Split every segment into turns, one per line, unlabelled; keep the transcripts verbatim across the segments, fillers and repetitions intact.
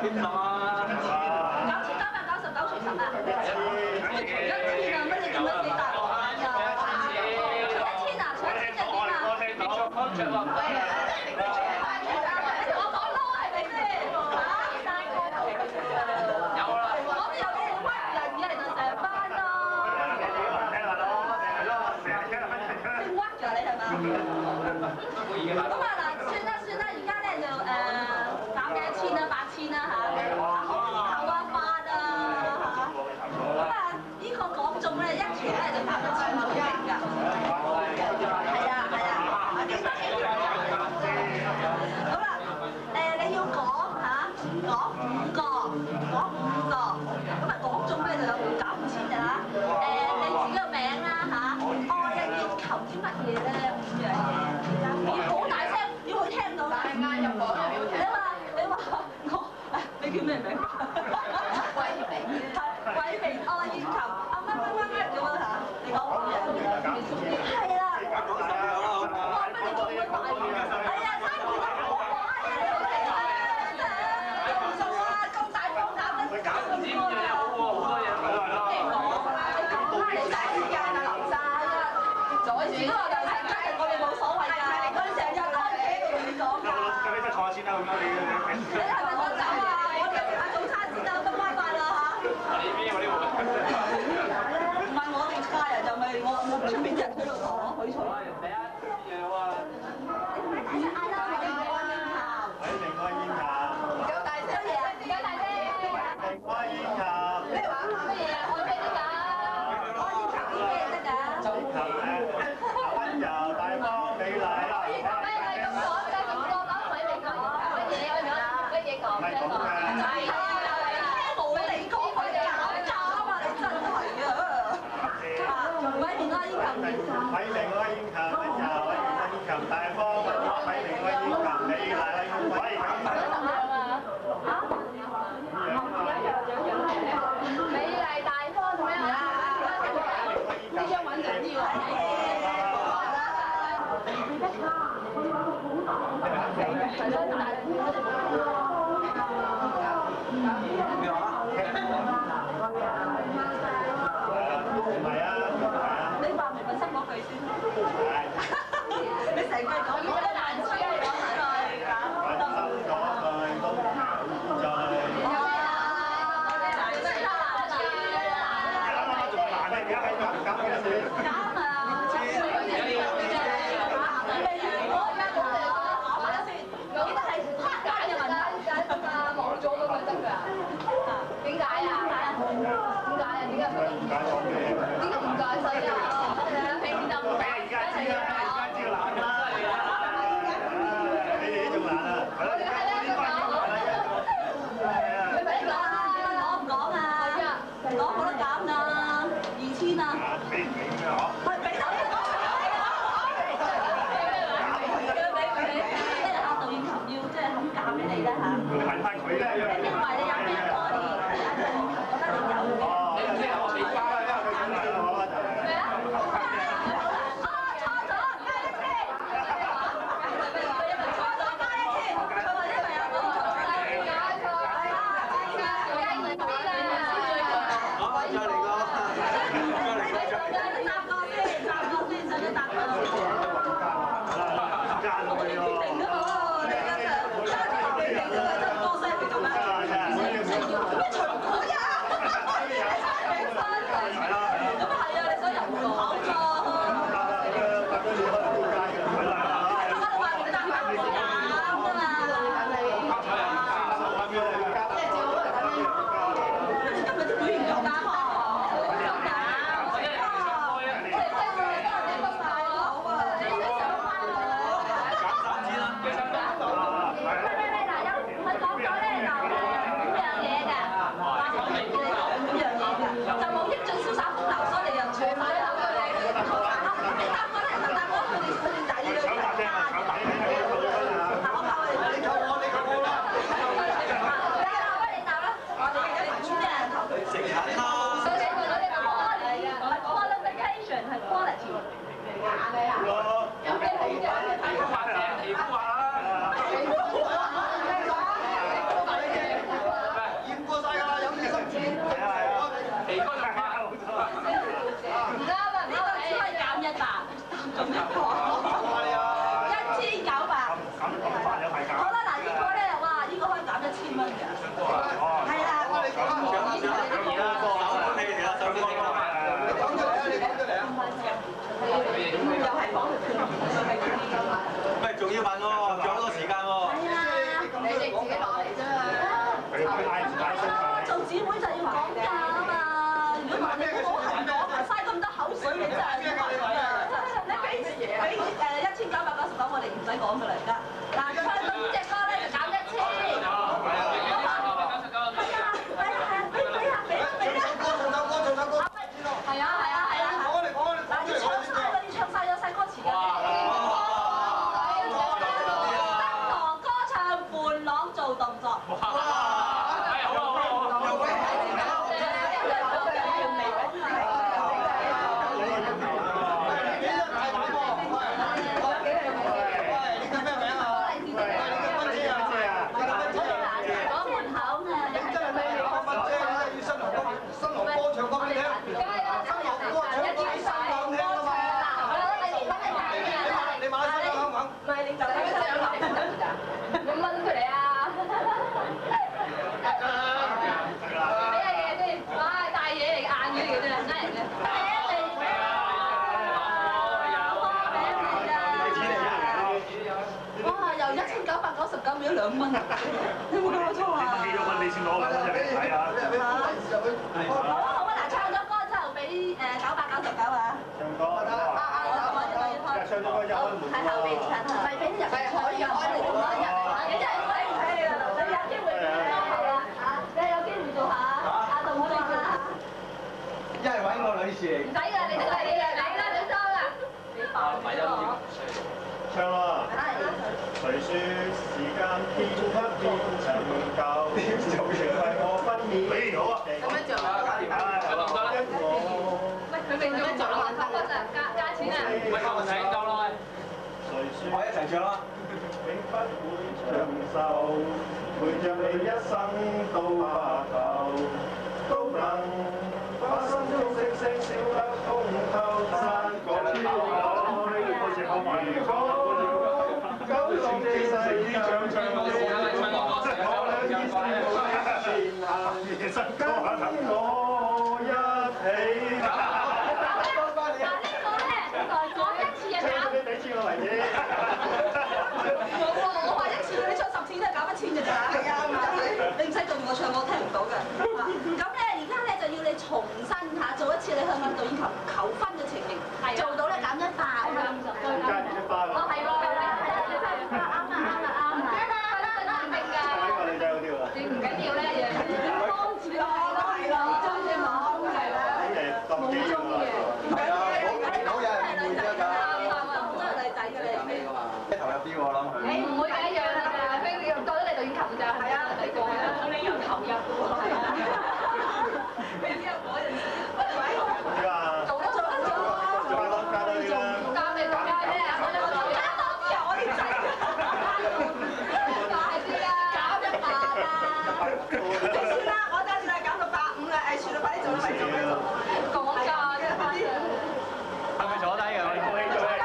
咁啊！
九千九百九十九除十啊！一千啊！乜你點樣幾大鑊啊？除一千啊！除一千就點啊？
我聽到 contract 話。
我講撈係咪先？嚇！三個有啦。我哋有啲人屈人嘅人就成班咯。先屈咗你係嘛？咁啊嗱，算啦算啦，而家咧就誒減幾多千啦，八千啦嚇。好頭啊發啊嚇！咁啊，呢個講中咧一期咧就減一千左右㗎。係啊係啊，幾多幾多？好啦，誒你要講嚇，講五個，講五個，咁啊講中咧就有減五千㗎啦。誒你自己個名啦嚇，愛嘅要求啲乜嘢咧？五樣嘢，要好大聲，要佢聽到。大嗌入房入面。你話你話我誒，你叫咩名？鬼名。係鬼名愛要求啊乜乜乜乜咁樣嚇，你講五樣。係啦。哇！乜你仲會大喎？係啊，生意都好啊！你好嚟啊！真係你唔做啊，咁大方減得減咁多啊！
好喎，好多嘢講係啦。
你講啦，你嘥時間啊，林生。阻住都話就係今日我哋冇所謂㗎，佢成日都喺度同你講㗎。
咁你真係坐下先啦，咁樣你你
你係咪想走啊？我哋食下早餐先啦，咁快快啦嚇！
我呢邊我呢邊。
唔係我哋家人就咪我我出邊人喺度同我許錯。
第一嘢喎。
嗌啦，我哋愛應頭。
喂，明愛煙茶，
夠大聲嘢啊！夠大聲！
明愛煙茶，
咩話？乜嘢啊？愛咩得㗎？愛應頭啲咩得㗎？
求誒溫柔大方美麗啦。
咩係咁講嘅？咁個講鬼未講乜嘢？我講乜嘢講啫？講係啊！聽冇你講佢哋搞搞啊嘛！你真係啊！咪連愛應頭。
米明愛煙茶，溫柔愛煙茶大方，米明愛煙茶美麗，喂咁
想點樣啊？嚇？美麗大方咁樣啊？呢張穩陣啲喎。
唔係啊，
你話明咪心嗰句先。你成句講講得難聽，講得耐。
關心嗰句都在。
有咩啊？真係難聽啊！
仲難咧，而家喺度減幾多錢？
啱啊！未完，我而家講你講，我話咗先，呢個係黑眼嘅問題。 一百，咁一個，一千九百。
咁咁飯有排減。
好啦，嗱呢個咧，哇，呢個可以減一千蚊嘅。係啦，我哋講講呢個呢個。又係講
喂，仲要問喎，仲有好多時間喎。
係啊，你哋自己攞嚟啫嘛。做姊妹就要講價啊嘛。如果唔係你好行講，嘥咁多口水，你真係唔得㗎。你俾俾誒一千九百九十九，我哋唔使講㗎啦而家。嗱，唱到呢隻歌咧就減一千。係啊，係啊，係啊，俾俾啊，俾啊，俾啊。係啊，係啊，係啊。嗱，要唱晒㗎，要唱晒有晒歌詞㗎。登堂歌唱伴朗做動作。兩蚊，你有冇搞錯啊？幾多蚊你先攞兩蚊入嚟睇下？好啊好啊，嗱，唱咗歌之後俾誒九百九十九啊！唱歌啊啊啊！唱咗歌一蚊門喎。喺後邊唱，咪俾入嚟可以可以入嚟，你真係唔使唔使你啦，你有機會係啊嚇，你有機會做下阿杜我哋做下。
一係揾個女士嚟。唔使㗎，你都係你啦，你啦，你收啦。你爆咗我。
唱啦！誰說時間變不變長久？做情為我分秒。俾好啊！咁樣做啊！搞掂啦！
喂，佢未做做還發分啊，加加錢啊！
喂，我唔使夠啦。
我一齊唱啦！
永不會長壽，陪着你一生到白頭，都能把心中星星笑得通透。山歌飄來，如果九龍地勢長長路，我兩肩上前行，夜深跟我一起。
嗱呢個咧，講一次就減。
你俾錢我嚟啫。
冇喎，我話一次你唱十次都係減一千嘅咋。係啊，你唔使做我唱，我聽唔到嘅。咁咧，而家咧就要你重新嚇做一次你向運動員求求婚嘅情形，做到咧減一百啊！
加二一百啦。
哦，係喎，係啦，係啦，啱啦，啱啦，啱啦，啱啦。係啦，
呢個女仔好啲喎。
你唔緊要咧，幫住我咯，係咯，中意我係啦。
誒，當機㗎嘛。
係啊，好好有人會㗎㗎。
好多女仔嘅你。
一頭入啲我諗佢。
你唔會嘅一樣啦，飛過咗你度已經擒就係啊，你過去啦，你又投入嘅喎，係啊。你之後嗰陣時，
點啊？
做得做得做啊！
加多加多啲啦。
加咩加咩啊？我哋我哋加多啲啊！我哋真係快啲啦！減一百啦！即算啦，我暫時係減到百五啦。誒，算啦，快啲做啦，快啲做啦！講價嘅快啲。
係咪坐低㗎？
做戲做戲。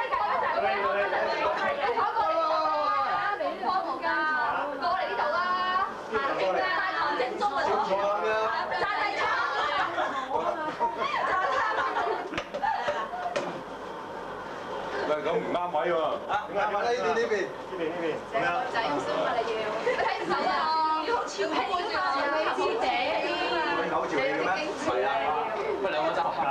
喂，咁唔啱位喎。啊，啱位呢邊呢邊。
呢邊呢邊。咁樣。
仔咁少啊！你要你睇手啊！要好潮氣㗎嘛！潮氣姐。
你好潮氣嘅咩？係啊。
喂，兩個執下。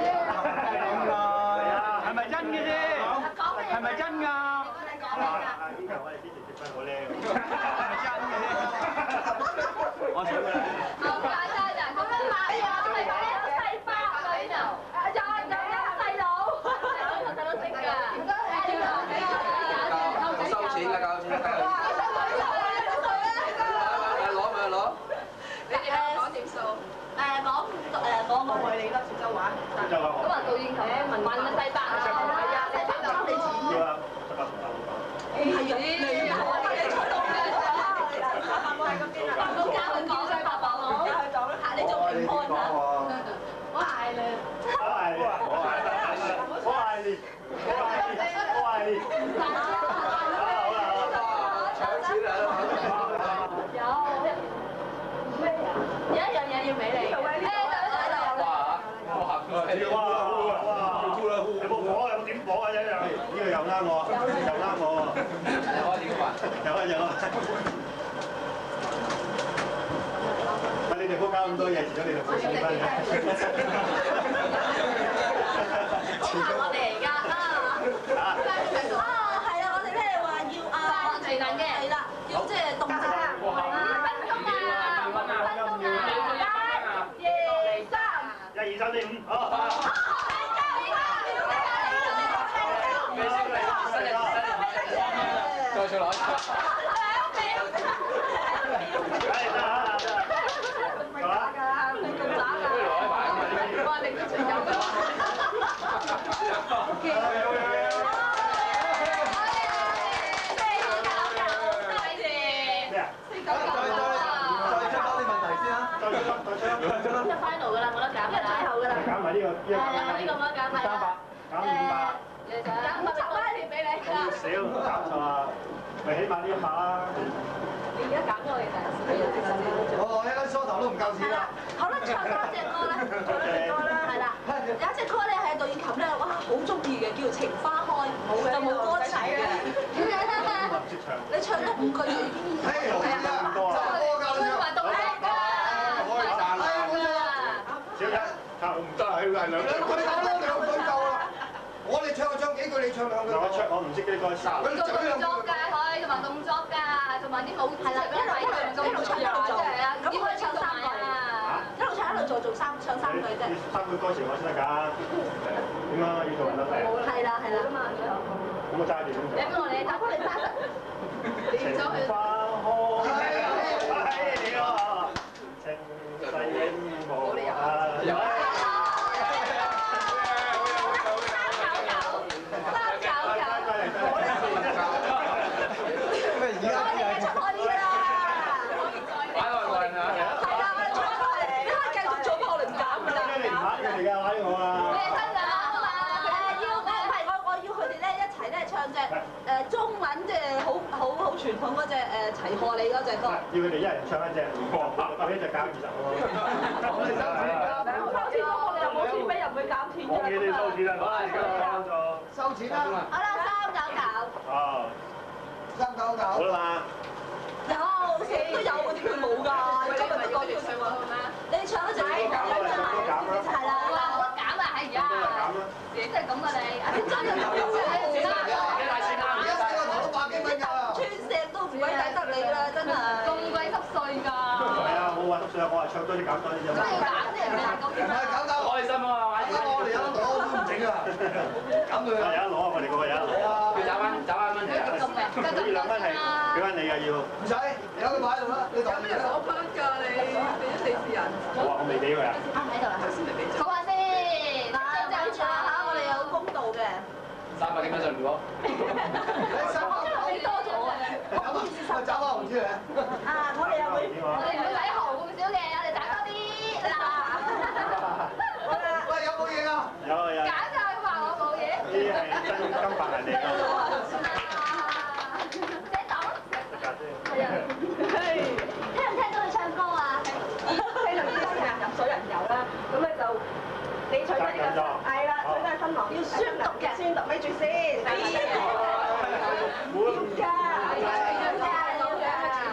係啊。
係咪真嘅啫？係咪真㗎？
你講咩㗎？
呢個我哋之前結婚好靚。
係咪真嘅啫？我想㗎。
好簡單咋，咁樣買啊！你買一個細包喺度，有有一個細佬，細佬識㗎。唔該，誒呢個
收錢㗎，交錢㗎。攞咪攞。
你哋講點數？誒講誒講我愛你咯，潮州話。
就話
咁啊，導演頭咧問問啊，細伯啊，係啊，細伯收你錢。
要啊，十八十八唔講。
係啊，你好啊，你出到嘅，八寶喺嗰邊啊，八寶交佢講，八寶交佢講啦，你仲評判啊？我嗌你。
我嗌你。 呢個又啱我，又啱我喎。
又開點玩？
有啊有啊。喂，你哋唔好搞咁多嘢，遲咗你哋冇錢分嘅。
好下我哋而家啊！啊，係啊，我哋咧話要啊，係啦嘅，係啦，要即係動作啊，五分鐘啊，五分鐘啊，一、二、三，
一二三四五，好。
再出來。
減埋呢個，呢個減三百，減五百，
減五十蚊一條俾你。
咁少減錯啊！咪起碼呢一百啦。
你而家減咗我哋第
我一間梳頭都唔夠錢啦。
好啦，唱多隻歌啦，唱多隻歌啦，係啦。有一隻歌咧係杜燕琴咧，哇好中意嘅，叫《情花開》，就冇歌詞嘅。你唱得五句就已經係啊，
咁多啊！
佢話讀叻㗎，
小一，差唔得係係兩句。
佢哋講多兩句夠啦。我哋唱就唱幾句，你唱兩句。
我唱我唔識幾歌詞。
佢做動作㗎，佢同埋動作㗎，同埋啲舞係啦，一路一路唱一路做，係啊，咁可以唱三句啊，一路唱一路做做三唱三句啫。
三句歌詞我先得㗎。點啊？要做人得嚟。
係啦係啦。
咁我揸住咁做。
你幫我哋打幫你揸實。
情花開，係你啊！情世永無限。誒中文即係好好好傳統嗰隻誒齊賀你嗰隻歌，要佢哋一人唱一隻，我一隻搞二十喎。
收錢咯，我哋又冇錢俾，又唔會減錢㗎。
我記你收錢啦，我而家幫助。
收錢啦！
好啦，三九九。
哦，
三九九。
好啦嘛。
有，成日都有嗰啲佢冇㗎，今日都講叫唱喎咩？你唱一隻歌，係啦，我我減啊，係而家。你真係咁啊你，真係咁啊！穿石都唔鬼抵得你啦，真係咁鬼濕碎㗎。
係啊，冇話濕碎啊，我話唱多啲減多啲啫嘛。
咁要減啫，人哋係咁嘅。
唔係搞搞，開心啊嘛！搞搞我哋有得攞都唔整啊！減佢啊！
有得攞啊！我哋嗰個有得攞啊！
要找翻找翻蚊嚟啊！
咁嘅，
呢兩蚊係俾翻你㗎要。
唔使，有佢擺喺度啦。你講咩啊？
攞翻㗎你，俾咗四次人。
我話我未俾佢啊。
啊喺度啦，頭先未俾咗。數下先，嗱，就住啦嚇，我哋有公道嘅。
三百幾蚊上唔到。你三百幾
俾多咗啊！
我找下紅豬嚟。
啊，我哋又會，我哋唔會使豪咁少嘅，我哋賺多啲嗱。
喂，有冇嘢啊？
有啊有。
揀就係話我冇嘢。
呢啲係真金白銀嚟㗎。
寫檔。
得㗎先。
係啊。聽唔聽到佢唱歌啊？
非常之人入水人遊啦，咁咧就你取得呢個係啦，取得新郎
要宣讀嘅，
宣讀咪住先。
冇咁㗎。
係啊，要㗎，要㗎。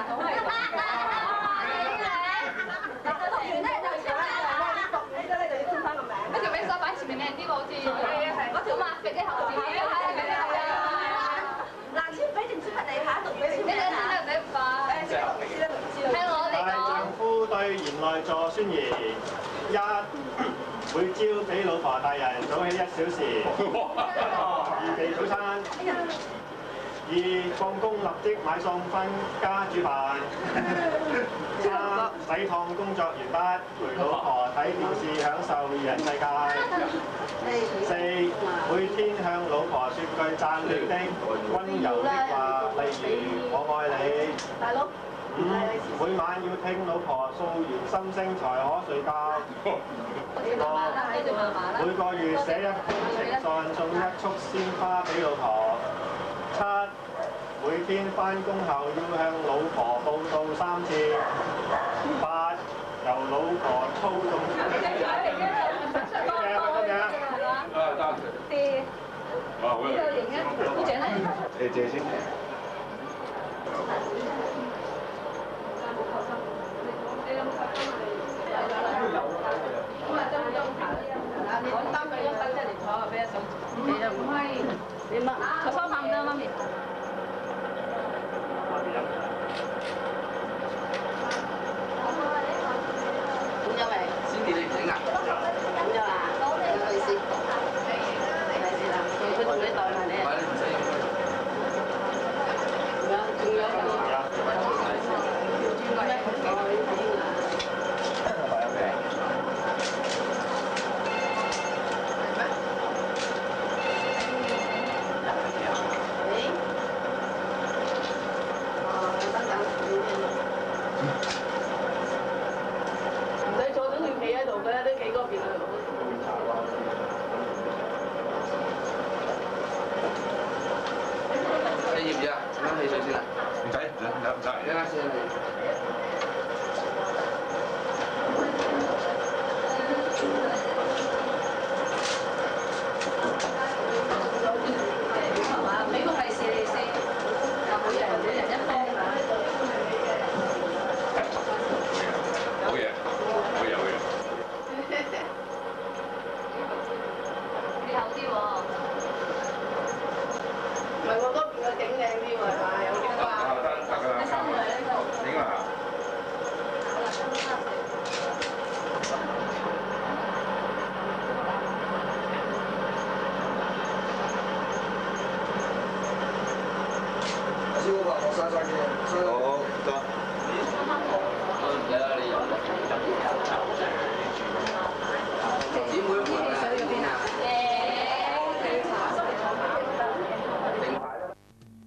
讀完咧就簽名啦。
讀完咧就要簽翻個名。
嗰條名梳擺前面靚啲喎，好似嗰條抹肥嘅後邊。係啊係啊係啊！嗱，簽俾定簽俾你嚇，讀俾你簽名嚇。唔使唔快。聽我哋
大丈
講。
夫對賢內助宣言：一，每朝俾老婆大人早起一小時，預備早餐；二，放工立即買餸分家煮飯；三，洗燙工作完畢，陪老婆睇電視享受二人世界；四，每天向老婆説句讚美的溫柔的話，例如我愛你。
大佬。
五，每晚要聽老婆訴完心聲才可睡覺。六，每個月寫一封情信，送一束鮮花俾老婆。七，每天返工後要向老婆報到三次。八，由老婆操縱。得嘅，得嘅。
呢個型嘅鼓掌咧。
你借先。
你講三個一分即係嚟坐啊，俾一手。其實唔係，你乜坐梳化唔得，媽咪。咁有未？
先點你唔整啊？
咁有啊？唔好意思。係先啦，佢同你代埋你。
唔使用。
仲有仲有仲有。
你要唔要啊？飲汽水先啊？
唔使唔使唔使。
一陣先嚟。
係嘛？俾個利是你先，又每人每人一方。
好嘢，好嘢，好嘢。
你厚啲喎。唔係喎，嗰邊個景靚啲喎，係嘛？有啲花。
得得得㗎啦，啱啦。應該係。
阿師傅話我嘥晒嘅，所以我得。唔使啦，你飲。姊妹唔係喺邊啊？名牌啦。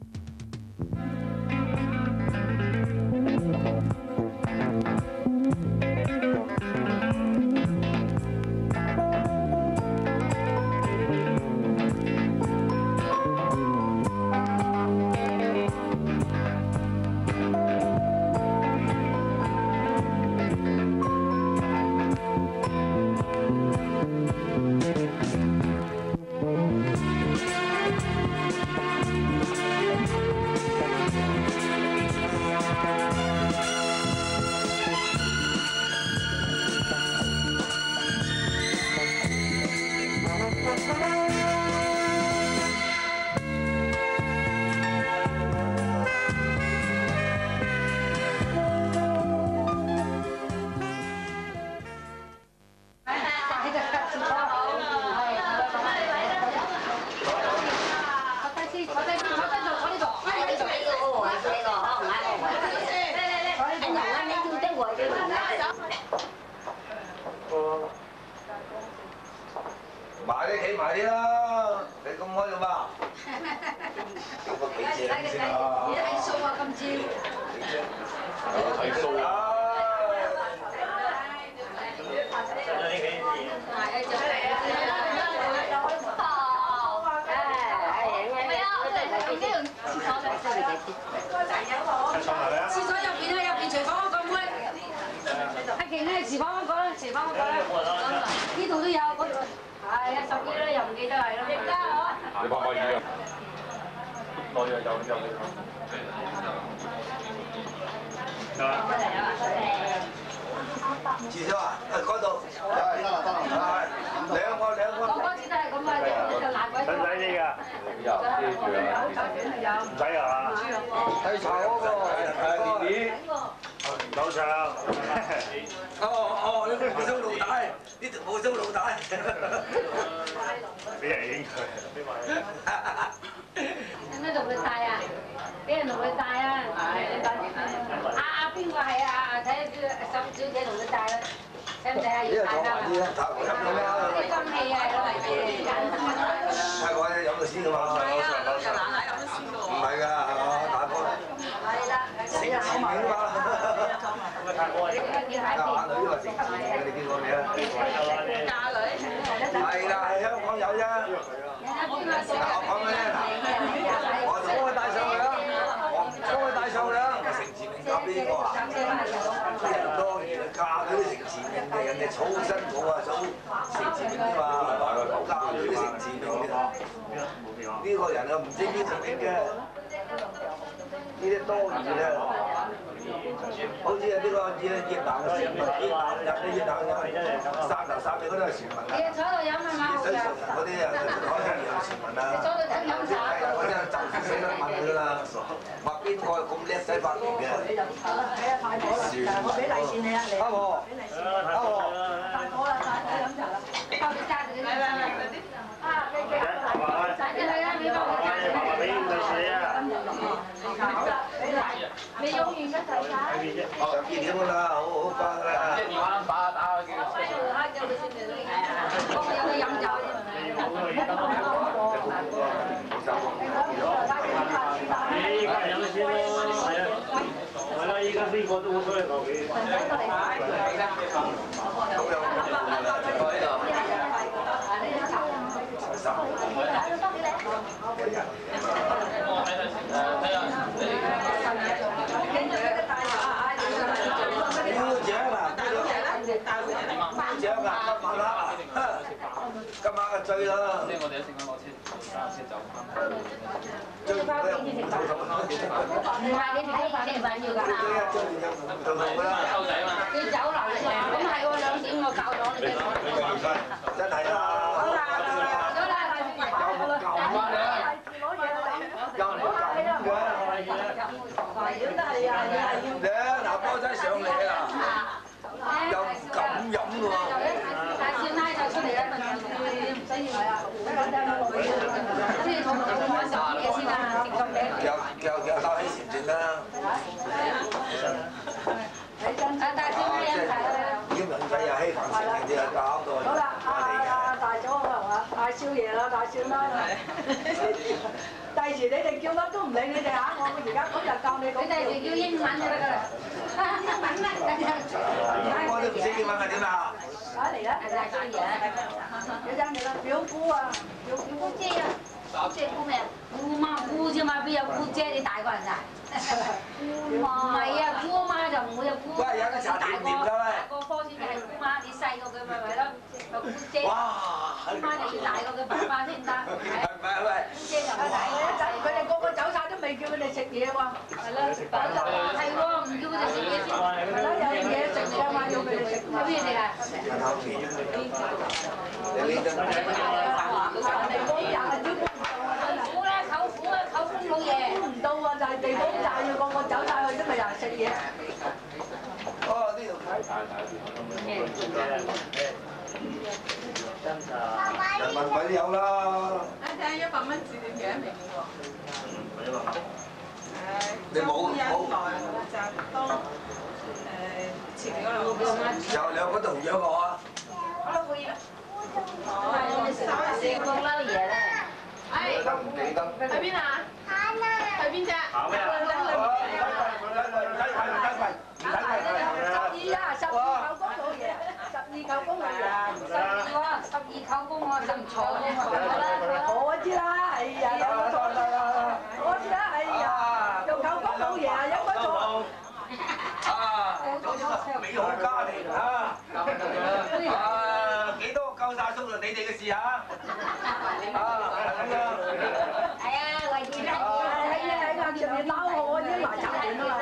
埋啲企埋啲啦，你咁開做嘛？咁個幾正先啊！
你睇數啊，今朝。
睇數啊！
廁所入邊啊，入邊廚房嗰個妹。阿勁咧，廚房嗰個咧，廚房嗰個咧。呢度都有，嗰度係啊，手機咧又唔記得係咯。記得啊！
你幫我依啊！我又有有你。
廁所啊？誒嗰度。得啦得啦，兩個兩個。
我嗰次都係咁啊，就爛鬼。
使唔使呢㗎？有啲住啊。唔使啊？
睇茶嗰個誒弟弟。
老長。
哦哦，呢條冇收老帶，呢條冇收老帶。
俾人影佢。
有咩同佢帶啊？俾人同佢帶啊！阿阿邊個係啊？睇下沈小姐同佢帶啦，使唔使啊？要帶啦。啲金器啊，攞嚟嘅。
泰國咧飲到先㗎嘛。係啊，有奶奶飲到先㗎喎。唔係㗎，係嘛？大哥。
係啦，
成字面㗎嘛。
你見睇
啱啱女呢個成字面嘅，你見過未啊？
嫁女。
係㗎，係香港有啫。嗱，我講咩咧？嗱，我將佢帶上去啦，我唔將佢帶上去啦。成字面夾呢個啊？當然嫁嗰啲成字面嘅，人哋草辛苦啊，草成字面㗎嘛，嫁嗰啲成字面嘅。 呢個人啊唔知邊度嚟嘅，呢啲多餘嘅，好似啊呢個越越南嘅船民，越南人啊越南人，三頭三尾嗰啲係船民啊，
你坐度飲啊嘛，
水上人嗰啲啊，海上人船民啊，
坐度等飲茶。
嗰啲就死得問佢啦，話邊個咁叻仔發明嘅？
我俾利是你啊，你。
阿婆，阿婆。
大哥啦，大哥飲茶啦。
包你揸住啲。嚟嚟嚟啲。啊，你嘅。揸住嚟啊！你包我揸住。
俾利是你啊！
好啦，俾利。未用完嘅就睇。
哦，有見點㗎啦，好好翻㗎啦。
即係電話 number 打開嘅。
我有得飲酒。
你依家飲先咯，係啊，係啦，依家呢個都好多人留俾。
今晚嘅醉啦！
即係我哋一陣間攞車揸車走翻。
醉咩？
唔係你睇食飯要㗎。
做做㗎啦！
溝仔嘛。
要酒樓㗎，咁係喎，兩點我教咗你。
真係啊！
好啦，好啦，
舊翻啦。
又嚟咁嘅。
都係啊，係
你嗱波仔上嚟啦！又咁飲喎！
大少奶就出嚟啦，唔使要係啊，咁你同我講十嘢先啦，食咁靚。
又又又收起前段啦！
啊，大少奶飲茶啦。
已經兩仔又稀飯食嘅啲啊，搞到
好啦，阿阿大嫂同啊大少爺啦，大少奶啦。第時你哋叫乜都唔理你哋嚇，我而家今日教你講。
你哋就叫英文就得㗎啦。英文啦，
我都唔識英文係點啊？
打嚟啦！
大少爺，
有陣你啦，表姑啊，表表姑姐啊，
姑姐姑咩啊？姑媽姑啫嘛，邊有姑姐？你大個人咋？唔係啊，姑媽就唔會有姑媽。
喂，有個茶點點㗎喂！
大個科先至係姑媽，你細個佢咪咪咯，有姑姐。
哇！
姑媽就要大個嘅爸爸先得。
係咪啊喂？
姑姐就唔
第
係。
一陣佢哋個個走晒都未叫佢哋食嘢喎。
係啦，食飯就係喎，唔叫佢哋食嘢先。
係啦，有嘢食嘅嘛，要佢哋食。
有咩食啊？
人口面，你呢度
苦啦，舅父啊，舅公老爺。
估唔到啊，就係地方債要個個走晒去，都咪又係食嘢。
哦，呢度睇。人民幣都有啦。
睇下一百蚊紙點幾多名喎？
你冇冇？
就當誒前面嗰兩個。
有兩個同樣個啊。
四個撈嘢咧。
記得唔記得？
去邊啊？去邊啫？
考咩啊？
十二啊，十二舅公老爺，十二舅公老爺。
十二喎，十二舅公我就唔坐喎。
我知啦，係啊，有個坐啦。我知啦，係啊，做舅公老爺啊，有個坐。
啊，好似美好家庭啊！啊，幾多夠晒數就你哋嘅事嚇。啊，咁樣。
係啊，為住啦。
係啊，喺個上面撈我啲埋集團啊嘛。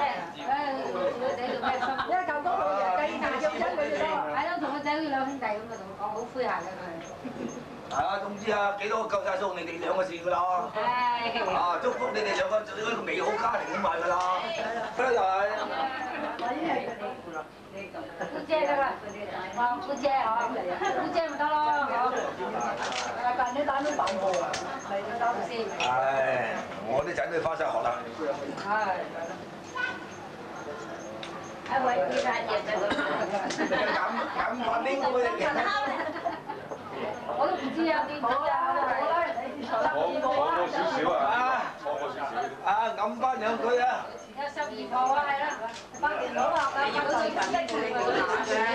因為舅公老爺計大叫親佢哋咯。
係咯，同個仔好似兩兄弟咁啊，同佢講好詼諧嘅佢。
係啊，總之啊，幾多夠晒數你哋兩個事㗎啦。
係。
啊，祝福你哋兩個做一個美好家庭咁埋㗎啦。咁就係。
姑姐得啦，哦，姑姐哦，姑姐咪得咯，好。
大家你打都辦過啊，嚟到打先。
唉，我啲仔女翻晒學啦。
係。一位呢單嘢就咁。
咁咁揾呢個嘅。
我都唔知啊，邊個啊？
我我我少少啊，我我少少。
啊，揞翻兩句啊！
有十二婆啊，係啦，百年老啊，百年老識識佢嗰啲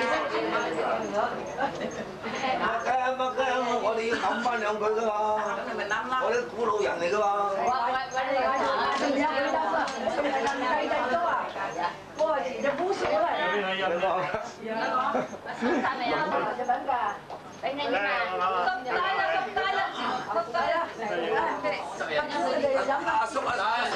乜嘅乜嘅，我哋要揞翻兩句㗎嘛。我啲古老人嚟㗎嘛。
喂喂喂，你講啊！
係啊，係啊，係啊，多啊！我係隻烏鼠嚟。
有邊個有邊個？
睇未啊？
隻品㗎。
俾你點啊？咁大啦，咁大啦，咁大啦！
佢哋飲
阿叔阿奶。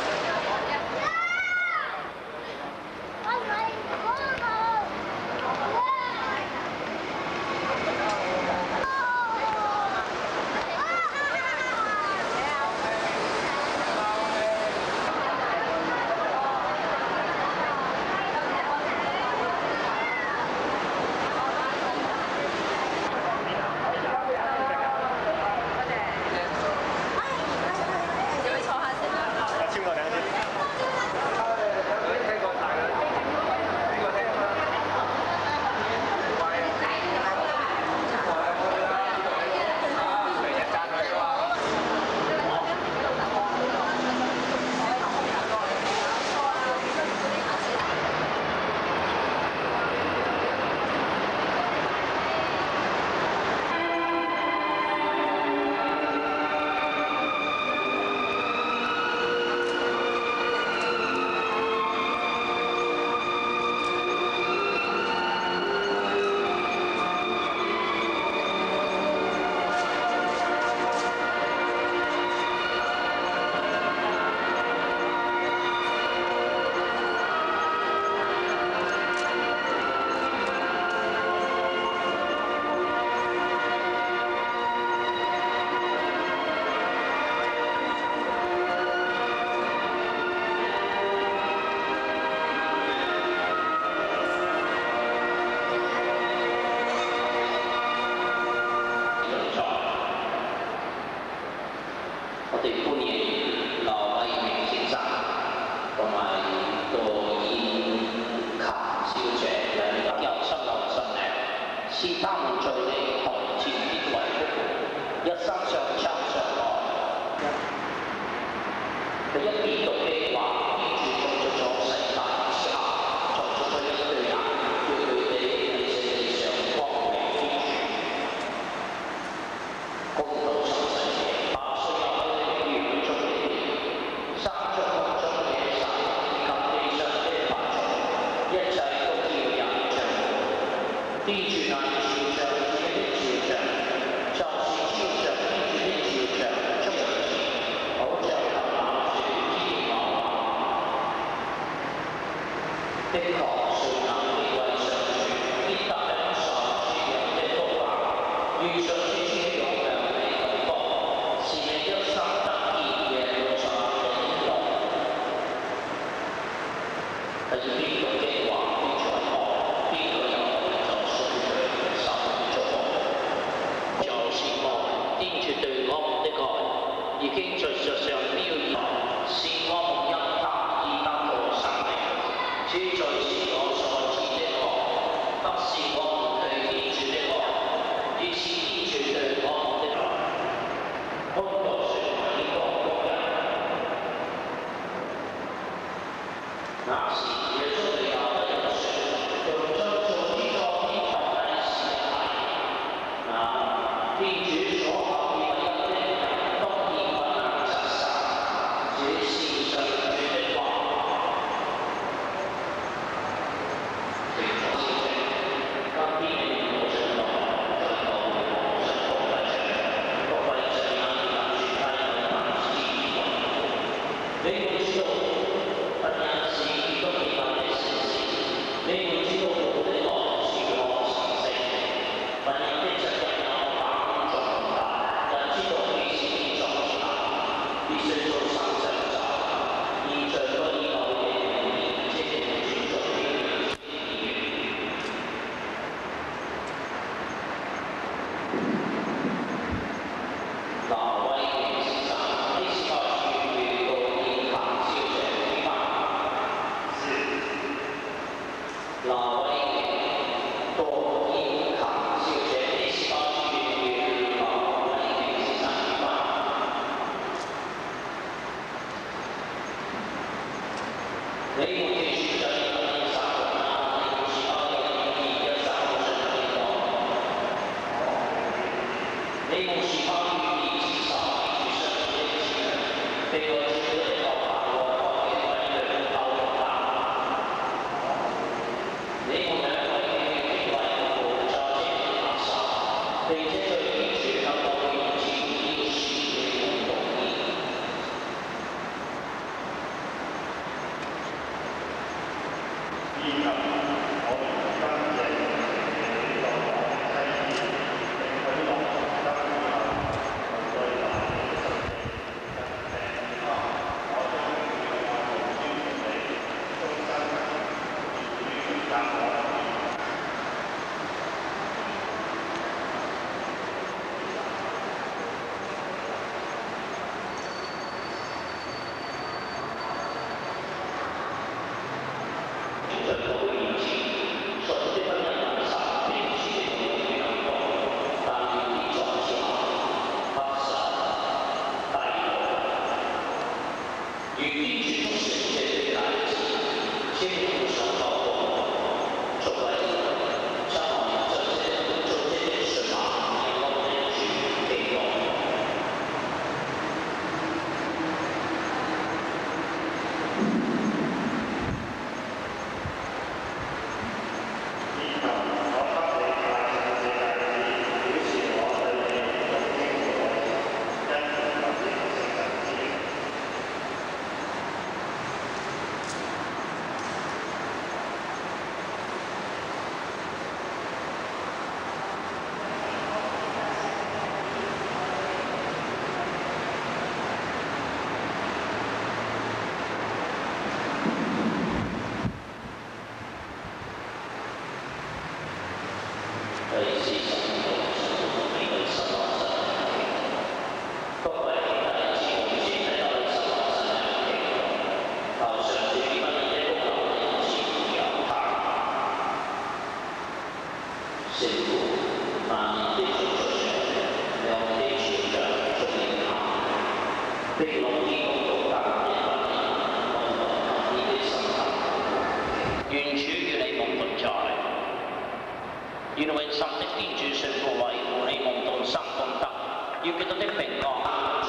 願永生的天主說：各位，我希望眾生功德，要見到的平安。